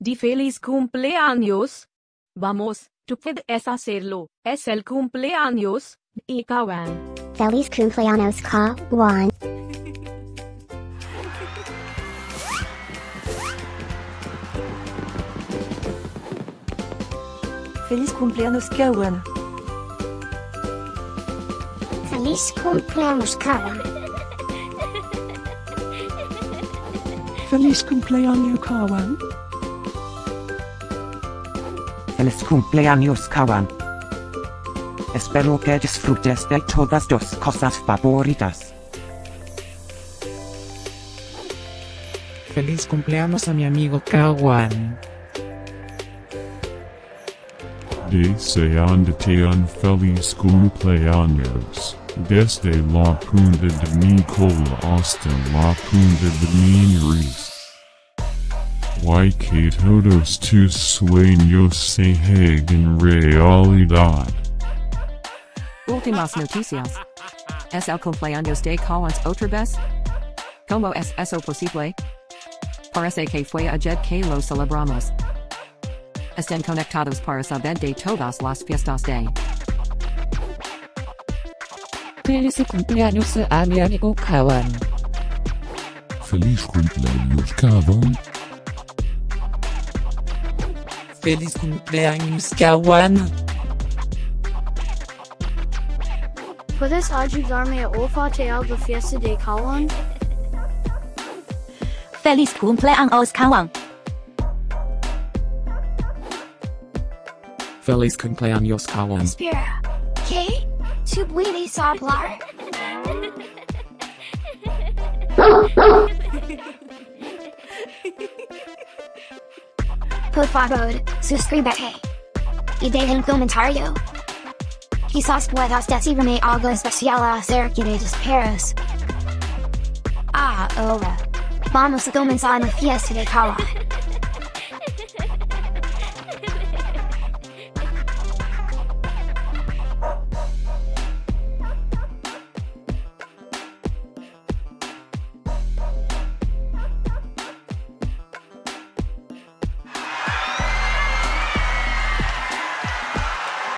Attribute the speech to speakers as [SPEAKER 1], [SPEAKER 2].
[SPEAKER 1] di feliz cumpleaños. Vamos, tú puedes hacerlo. Es el cumpleaños de Kauan.
[SPEAKER 2] Feliz Cumpleaños Kauan.
[SPEAKER 3] Feliz Cumpleaños Kauan.
[SPEAKER 2] Feliz Cumpleaños Kauan.
[SPEAKER 4] Feliz Cumpleaños Kauan.
[SPEAKER 5] Feliz Cumpleaños Kauan. Espero que disfrutes de todas tus cosas favoritas.
[SPEAKER 6] Feliz cumpleaños a mi amigo Kauan.
[SPEAKER 7] Deseándote un feliz cumpleaños, desde la punta de mi cola hasta la punta de mi nariz. Que todos tus sueños se hagan realidad.
[SPEAKER 8] Últimas noticias. Es el cumpleaños de Kauan Otras. ¿Cómo es eso posible? Parece que fue ayer que lo celebramos. Estén conectados para saber de todas las fiestas de.
[SPEAKER 6] Feliz cumpleaños a mi amigo Kauan.
[SPEAKER 7] Feliz cumpleaños Kauan.
[SPEAKER 6] Feliz cumpleaños Kauan.
[SPEAKER 9] ¿Puedes ayudarme a olfatear la fiesta de Kauan?
[SPEAKER 1] Feliz cumpleaños Kauan.
[SPEAKER 6] Feliz cumpleaños Kauan.
[SPEAKER 2] Espera, ¿qué? ¿Tú puedes hablar? Por favor, suscríbete. Y deja un comentario. Quizás puedas decirme algo especial acerca de los perros. Ahora, vamos a comenzar la fiesta de Kauan.